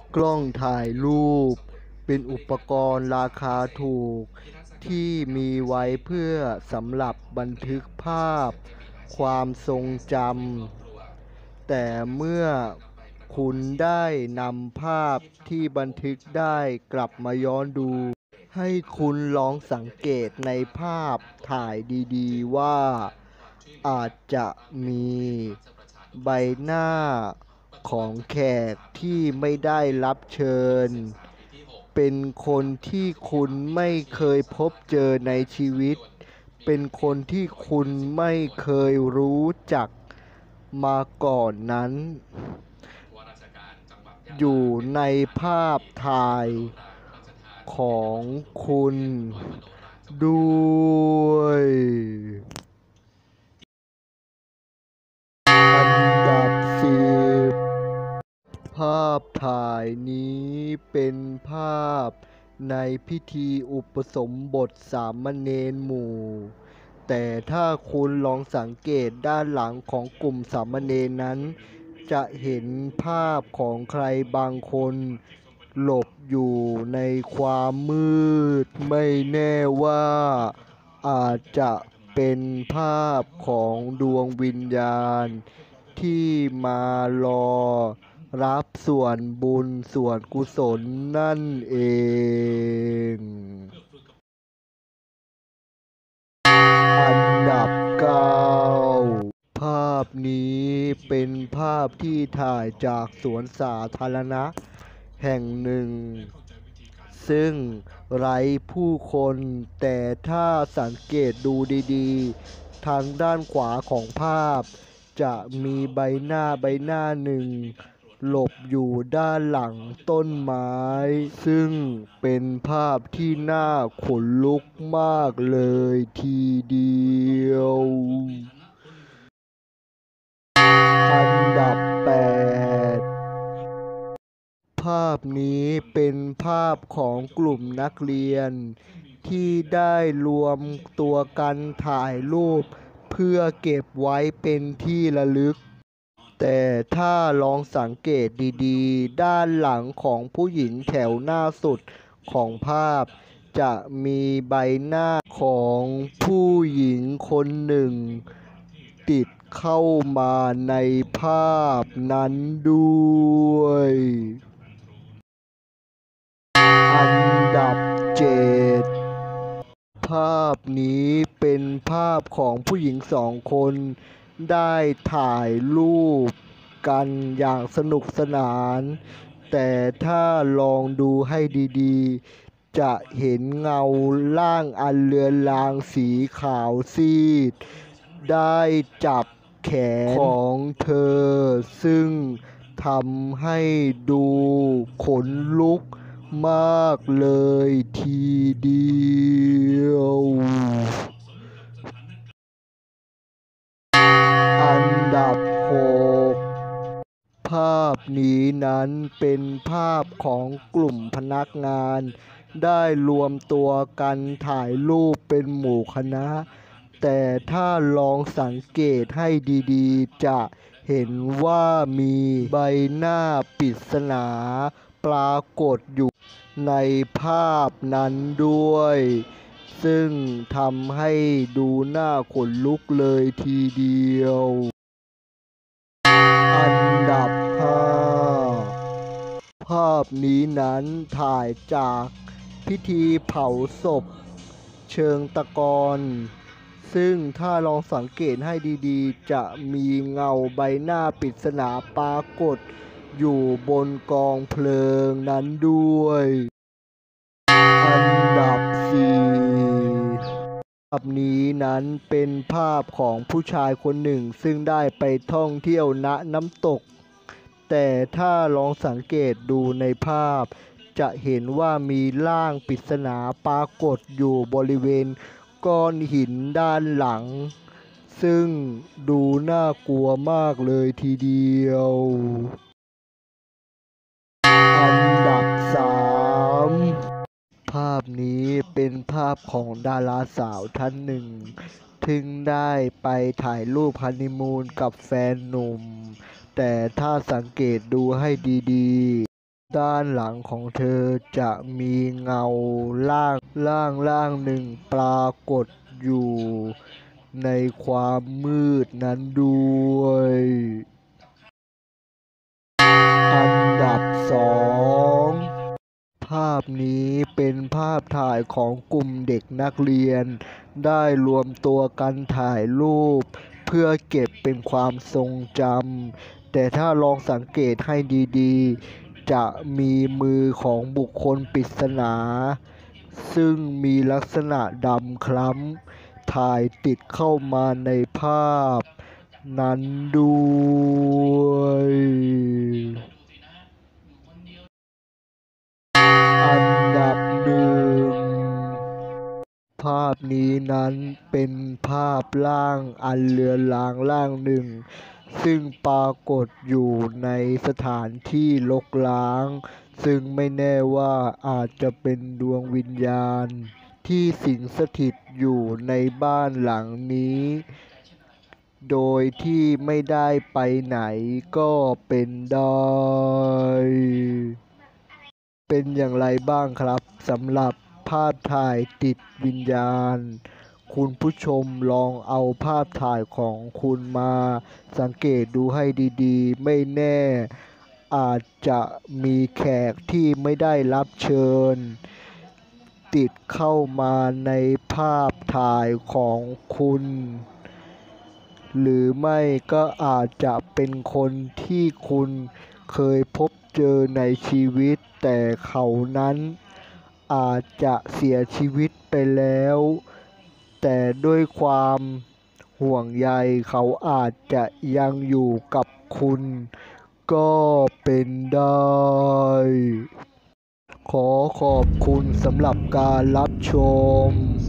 กล้องถ่ายรูปเป็นอุปกรณ์ราคาถูกที่มีไว้เพื่อสำหรับบันทึกภาพความทรงจำแต่เมื่อคุณได้นำภาพที่บันทึกได้กลับมาย้อนดูให้คุณลองสังเกตในภาพถ่ายดีๆว่าอาจจะมีใบหน้าของแขกที่ไม่ได้รับเชิญเป็นคนที่คุณไม่เคยพบเจอในชีวิตเป็นคนที่คุณไม่เคยรู้จักมาก่อนนั้นอยู่ในภาพถ่ายของคุณด้วยอันดับ10ภาพถ่ายนี้เป็นภาพในพิธีอุปสมบทสามเณรหมู่แต่ถ้าคุณลองสังเกตด้านหลังของกลุ่มสามเณรนั้นจะเห็นภาพของใครบางคนหลบอยู่ในความมืดไม่แน่ว่าอาจจะเป็นภาพของดวงวิญญาณที่มารอรับส่วนบุญส่วนกุศลนั่นเองอันดับ9ภาพนี้เป็นภาพที่ถ่ายจากสวนสาธารณะแห่งหนึ่งซึ่งไร้ผู้คนแต่ถ้าสังเกตดูดีๆทางด้านขวาของภาพจะมีใบหน้าหนึ่งหลบอยู่ด้านหลังต้นไม้ซึ่งเป็นภาพที่น่าขนลุกมากเลยทีเดียวอันดับ8ภาพนี้เป็นภาพของกลุ่มนักเรียนที่ได้รวมตัวกันถ่ายรูปเพื่อเก็บไว้เป็นที่ระลึกแต่ถ้าลองสังเกตดีๆด้านหลังของผู้หญิงแถวหน้าสุดของภาพจะมีใบหน้าของผู้หญิงคนหนึ่งติดเข้ามาในภาพนั้นด้วยอันดับ7ภาพนี้เป็นภาพของผู้หญิง2 คนได้ถ่ายรูปกันอย่างสนุกสนานแต่ถ้าลองดูให้ดีๆจะเห็นเงาร่างอันเลือนลางสีขาวซีดได้จับแขนของเธอซึ่งทำให้ดูขนลุกมากเลยทีเดียวอันดับ6ภาพนี้นั้นเป็นภาพของกลุ่มพนักงานได้รวมตัวกันถ่ายรูปเป็นหมู่คณะแต่ถ้าลองสังเกตให้ดีๆจะเห็นว่ามีใบหน้าปริศนาปรากฏอยู่ในภาพนั้นด้วยซึ่งทำให้ดูน่าขนลุกเลยทีเดียวอันดับ5ภาพนี้นั้นถ่ายจากพิธีเผาศพเชิงตะกอนซึ่งถ้าลองสังเกตให้ดีๆจะมีเงาใบหน้าปริศนาปรากฏอยู่บนกองเพลิงนั้นด้วยอันดับ4ภาพนี้นั้นเป็นภาพของผู้ชายคนหนึ่งซึ่งได้ไปท่องเที่ยวณน้ำตกแต่ถ้าลองสังเกตดูในภาพจะเห็นว่ามีร่างปริศนาปรากฏอยู่บริเวณก้อนหินด้านหลังซึ่งดูน่ากลัวมากเลยทีเดียวอันดับ3ภาพนี้เป็นภาพของดาราสาวท่านหนึ่งซึ่งได้ไปถ่ายรูปฮันนีมูนกับแฟนหนุ่มแต่ถ้าสังเกตดูให้ดีด้านหลังของเธอจะมีเงาร่างหนึ่งปรากฏอยู่ในความมืดนั้นด้วย อันดับ 2 ภาพนี้เป็นภาพถ่ายของกลุ่มเด็กนักเรียนได้รวมตัวกันถ่ายรูปเพื่อเก็บเป็นความทรงจำแต่ถ้าลองสังเกตให้ดีๆจะมีมือของบุคคลปริศนาซึ่งมีลักษณะดำคล้ำถ่ายติดเข้ามาในภาพนั้นด้วยอันดับ 1 ภาพนี้นั้นเป็นภาพร่างอันเลือนลางร่างหนึ่งซึ่งปรากฏอยู่ในสถานที่รกร้างซึ่งไม่แน่ว่าอาจจะเป็นดวงวิญญาณที่สิงสถิตอยู่ในบ้านหลังนี้โดยที่ไม่ได้ไปไหนก็เป็นได้เป็นอย่างไรบ้างครับสำหรับภาพถ่ายติดวิญญาณคุณผู้ชมลองเอาภาพถ่ายของคุณมาสังเกตดูให้ดีๆไม่แน่อาจจะมีแขกที่ไม่ได้รับเชิญติดเข้ามาในภาพถ่ายของคุณหรือไม่ก็อาจจะเป็นคนที่คุณเคยพบเจอในชีวิตแต่เขานั้นอาจจะเสียชีวิตไปแล้วแต่ด้วยความห่วงใยเขาอาจจะยังอยู่กับคุณก็เป็นได้ขอขอบคุณสำหรับการรับชม